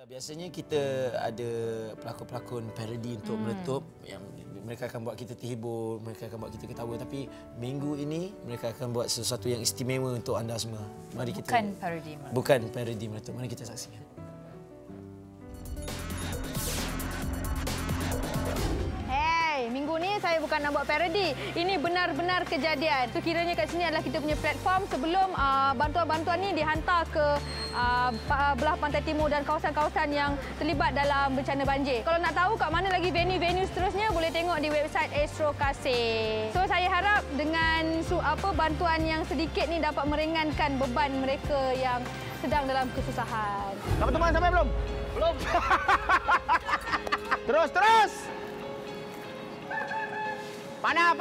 Biasanya kita ada pelakon-pelakon parodi untuk meletup yang mereka akan buat kita terhibur, mereka akan buat kita ketawa, tapi minggu ini mereka akan buat sesuatu yang istimewa untuk anda semua. Mari kita Bukan parodi. Bukan parodi meletup. Mari kita saksikan. Minggu ni saya bukan nak buat parodi. Ini benar-benar kejadian. So kiranya kat sini adalah kita punya platform sebelum bantuan-bantuan ni dihantar ke belah pantai timur dan kawasan-kawasan yang terlibat dalam bencana banjir. Kalau nak tahu kat mana lagi venue-venue seterusnya, boleh tengok di website Astro Kasih. So saya harap dengan bantuan yang sedikit ni dapat meringankan beban mereka yang sedang dalam kesusahan. Dapat teman sampai belum? Belum. Terus. Panas.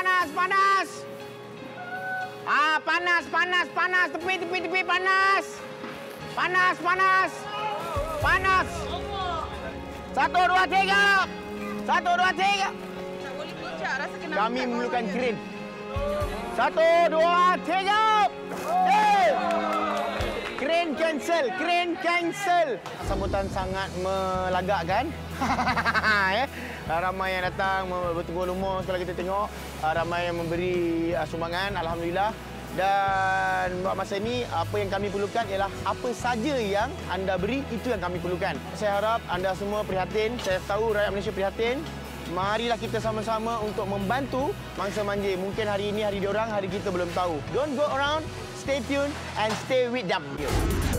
Panas. Tepi panas. Panas. 1, 2, 3. 1, 2, 3. Tak boleh puncak, rasa kena. Kami memerlukan kren. 1, 2, 3. Kren cancel. Sambutan sangat melagakkan. Ramai yang datang bertegur lumus kalau kita tengok. Ramai yang memberi sumbangan, alhamdulillah. Dan buat masa ini, apa yang kami perlukan ialah apa saja yang anda beri, itu yang kami perlukan. Saya harap anda semua prihatin. Saya tahu rakyat Malaysia prihatin. Marilah kita sama-sama untuk membantu mangsa banjir. Mungkin hari ini hari diorang, hari kita belum tahu. Don't go around, stay tuned and stay with them.